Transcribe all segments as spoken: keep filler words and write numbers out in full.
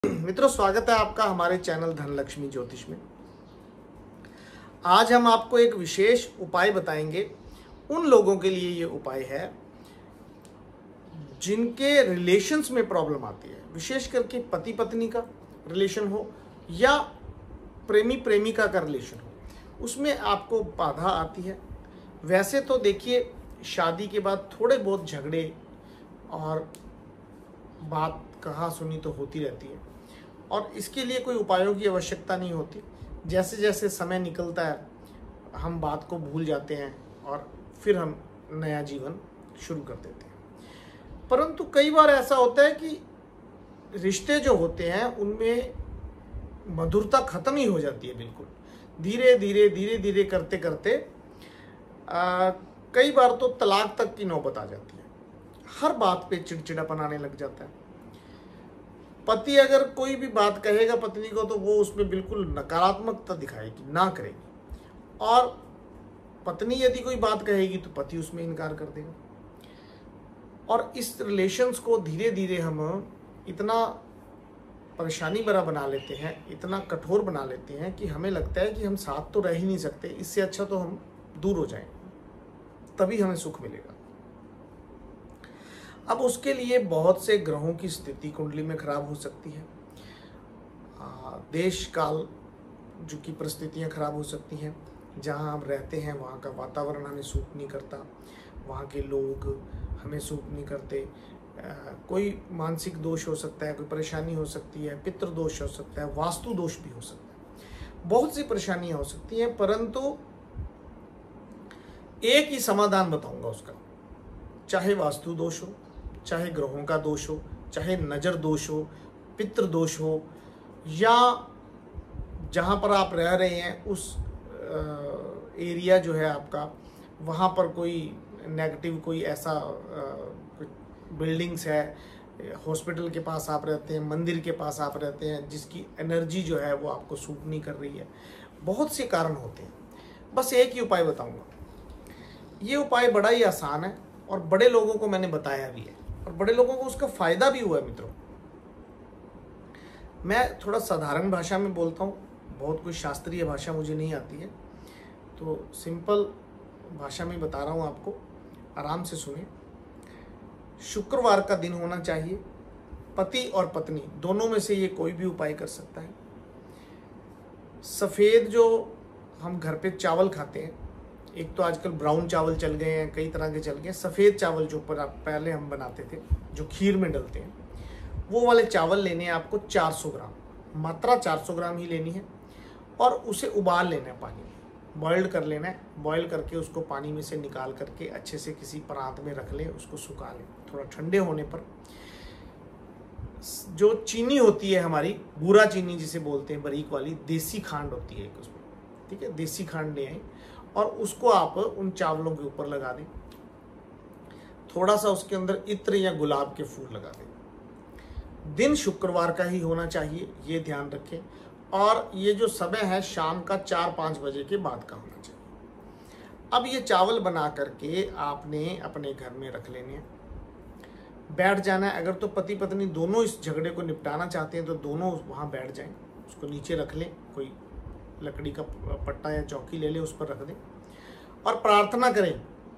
मित्रों, स्वागत है आपका हमारे चैनल धनलक्ष्मी ज्योतिष में। आज हम आपको एक विशेष उपाय बताएंगे। उन लोगों के लिए ये उपाय है जिनके रिलेशंस में प्रॉब्लम आती है, विशेष करके पति पत्नी का रिलेशन हो या प्रेमी प्रेमिका का रिलेशन हो, उसमें आपको बाधा आती है। वैसे तो देखिए, शादी के बाद थोड़े बहुत झगड़े और बात कहा सुनी तो होती रहती है और इसके लिए कोई उपायों की आवश्यकता नहीं होती। जैसे जैसे समय निकलता है हम बात को भूल जाते हैं और फिर हम नया जीवन शुरू कर देते हैं। परंतु कई बार ऐसा होता है कि रिश्ते जो होते हैं उनमें मधुरता खत्म ही हो जाती है। बिल्कुल धीरे धीरे धीरे धीरे करते करते आ, कई बार तो तलाक तक की नौबत आ जाती है। हर बात पे चिड़चिड़ापन आने लग जाता है। पति अगर कोई भी बात कहेगा पत्नी को तो वो उसमें बिल्कुल नकारात्मकता दिखाएगी, ना करेगी, और पत्नी यदि कोई बात कहेगी तो पति उसमें इनकार कर देगा। और इस रिलेशंस को धीरे धीरे हम इतना परेशानी भरा बना लेते हैं, इतना कठोर बना लेते हैं कि हमें लगता है कि हम साथ तो रह ही नहीं सकते, इससे अच्छा तो हम दूर हो जाएं, तभी हमें सुख मिलेगा। अब उसके लिए बहुत से ग्रहों की स्थिति कुंडली में खराब हो सकती है। आ, देश काल जो की परिस्थितियां खराब हो सकती हैं। जहां हम रहते हैं वहां का वातावरण हमें सूट नहीं करता, वहां के लोग हमें सूट नहीं करते। आ, कोई मानसिक दोष हो सकता है, कोई परेशानी हो सकती है, पितृ दोष हो सकता है, वास्तु दोष भी हो सकता है, बहुत सी परेशानियां हो सकती हैं। परंतु एक ही समाधान बताऊंगा उसका, चाहे वास्तु दोष हो, चाहे ग्रहों का दोष हो, चाहे नजर दोष हो, पितृ दोष हो, या जहां पर आप रह रहे हैं उस एरिया जो है आपका, वहां पर कोई नेगेटिव कोई ऐसा बिल्डिंग्स है, हॉस्पिटल के पास आप रहते हैं, मंदिर के पास आप रहते हैं, जिसकी एनर्जी जो है वो आपको सूट नहीं कर रही है। बहुत से कारण होते हैं। बस एक ही उपाय बताऊंगा। ये उपाय बड़ा ही आसान है और बड़े लोगों को मैंने बताया भी है और बड़े लोगों को उसका फायदा भी हुआ है। मित्रों, मैं थोड़ा साधारण भाषा में बोलता हूँ, बहुत कोई शास्त्रीय भाषा मुझे नहीं आती है, तो सिंपल भाषा में बता रहा हूँ आपको, आराम से सुने। शुक्रवार का दिन होना चाहिए। पति और पत्नी दोनों में से ये कोई भी उपाय कर सकता है। सफ़ेद जो हम घर पे चावल खाते हैं, एक तो आजकल ब्राउन चावल चल गए हैं, कई तरह के चल गए। सफ़ेद चावल जो पर पहले हम बनाते थे, जो खीर में डलते हैं, वो वाले चावल लेने हैं आपको चार सौ ग्राम, मात्रा चार सौ ग्राम ही लेनी है। और उसे उबाल लेना है, पानी में बॉइल्ड कर लेना है। बॉयल करके उसको पानी में से निकाल करके अच्छे से किसी परात में रख लें, उसको सुखा लें। थोड़ा ठंडे होने पर जो चीनी होती है हमारी, बूरा चीनी जिसे बोलते हैं, बारीक वाली देसी खांड होती है एक उसमें, ठीक है, देसी खांड ले आए और उसको आप उन चावलों के ऊपर लगा दें। थोड़ा सा उसके अंदर इत्र या गुलाब के फूल लगा दें। दिन शुक्रवार का ही होना चाहिए, ये ध्यान रखें। और ये जो समय है शाम का चार पाँच बजे के बाद का होना चाहिए। अब ये चावल बना करके आपने अपने घर में रख लेने हैं, बैठ जाना है। अगर तो पति पत्नी दोनों इस झगड़े को निपटाना चाहते हैं तो दोनों वहाँ बैठ जाएं, उसको नीचे रख लें, कोई लकड़ी का पट्टा या चौकी ले ले, उस पर रख दें और प्रार्थना करें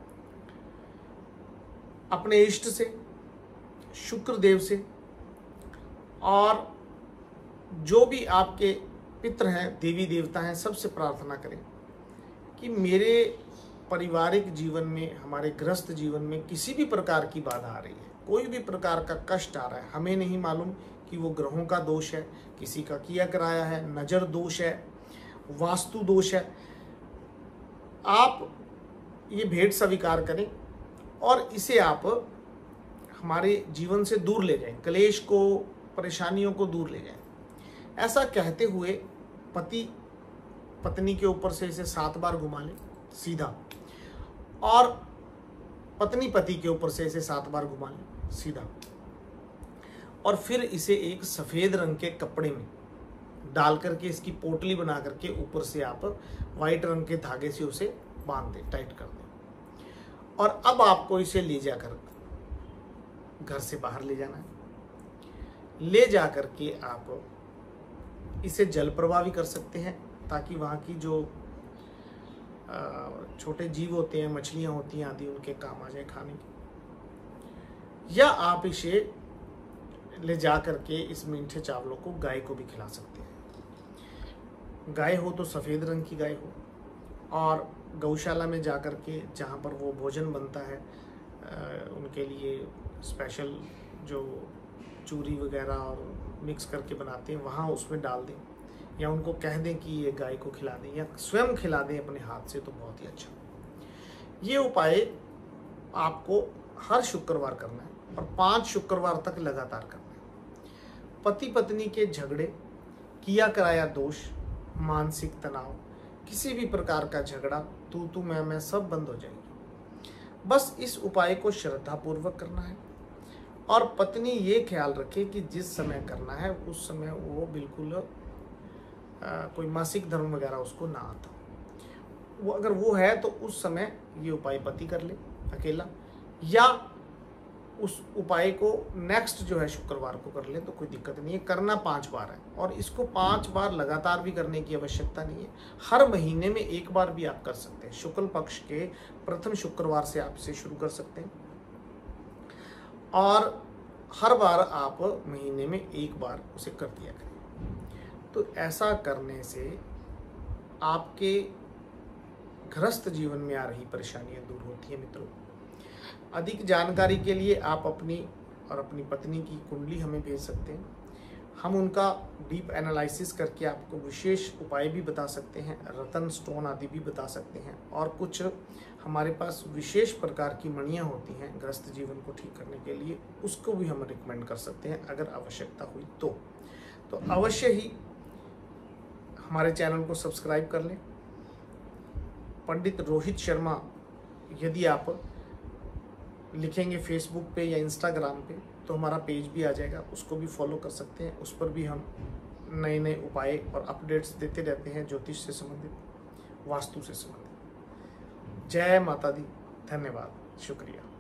अपने इष्ट से, शुक्र देव से, और जो भी आपके पितृ हैं, देवी देवता हैं, सबसे प्रार्थना करें कि मेरे पारिवारिक जीवन में, हमारे गृहस्थ जीवन में किसी भी प्रकार की बाधा आ रही है, कोई भी प्रकार का कष्ट आ रहा है, हमें नहीं मालूम कि वो ग्रहों का दोष है, किसी का किया कराया है, नजर दोष है, वास्तु दोष है, आप ये भेंट स्वीकार करें और इसे आप हमारे जीवन से दूर ले जाएं, क्लेश को, परेशानियों को दूर ले जाएं। ऐसा कहते हुए पति पत्नी के ऊपर से इसे सात बार घुमा लें सीधा, और पत्नी पति के ऊपर से इसे सात बार घुमा लें सीधा, और फिर इसे एक सफ़ेद रंग के कपड़े में डाल करके इसकी पोटली बना करके ऊपर से आप वाइट रंग के धागे से उसे बांध दें, टाइट कर दें। और अब आपको इसे ले जाकर घर से बाहर ले जाना है। ले जा कर के आप इसे जल प्रवाह भी कर सकते हैं, ताकि वहाँ की जो छोटे जीव होते हैं, मछलियाँ होती हैं आदि, उनके काम आ जाए खाने की। या आप इसे ले जा करके इस मीठे चावलों को गाय को भी खिला सकते हैं। गाय हो तो सफ़ेद रंग की गाय हो, और गौशाला में जा कर के जहाँ पर वो भोजन बनता है उनके लिए स्पेशल जो चूरी वगैरह और मिक्स करके बनाते हैं, वहाँ उसमें डाल दें, या उनको कह दें कि ये गाय को खिला दें, या स्वयं खिला दें अपने हाथ से, तो बहुत ही अच्छा। ये उपाय आपको हर शुक्रवार करना है और पांच शुक्रवार तक लगातार करना है। पति पत्नी के झगड़े, किया कराया दोष, मानसिक तनाव, किसी भी प्रकार का झगड़ा, तू तू मैं मैं, सब बंद हो जाएगी। बस इस उपाय को श्रद्धापूर्वक करना है, और पत्नी ये ख्याल रखे कि जिस समय करना है उस समय वो बिल्कुल आ, कोई मासिक धर्म वगैरह उसको ना आता हो। वो अगर वो है तो उस समय ये उपाय पति कर ले अकेला, या उस उपाय को नेक्स्ट जो है शुक्रवार को कर ले, तो कोई दिक्कत नहीं है। करना पांच बार है, और इसको पांच बार लगातार भी करने की आवश्यकता नहीं है, हर महीने में एक बार भी आप कर सकते हैं। शुक्ल पक्ष के प्रथम शुक्रवार से आप इसे शुरू कर सकते हैं, और हर बार आप महीने में एक बार उसे कर दिया करें। तो ऐसा करने से आपके गृहस्थ जीवन में आ रही परेशानियां दूर होती हैं। मित्रों, अधिक जानकारी के लिए आप अपनी और अपनी पत्नी की कुंडली हमें भेज सकते हैं। हम उनका डीप एनालिसिस करके आपको विशेष उपाय भी बता सकते हैं, रतन स्टोन आदि भी बता सकते हैं, और कुछ हमारे पास विशेष प्रकार की मणियाँ होती हैं गृहस्थ जीवन को ठीक करने के लिए, उसको भी हम रिकमेंड कर सकते हैं अगर आवश्यकता हुई तो। तो अवश्य ही हमारे चैनल को सब्सक्राइब कर लें। पंडित रोहित शर्मा यदि आप लिखेंगे फेसबुक पे या इंस्टाग्राम पे, तो हमारा पेज भी आ जाएगा, उसको भी फॉलो कर सकते हैं। उस पर भी हम नए नए उपाय और अपडेट्स देते रहते हैं, ज्योतिष से संबंधित, वास्तु से संबंधित। जय माता दी, धन्यवाद, शुक्रिया।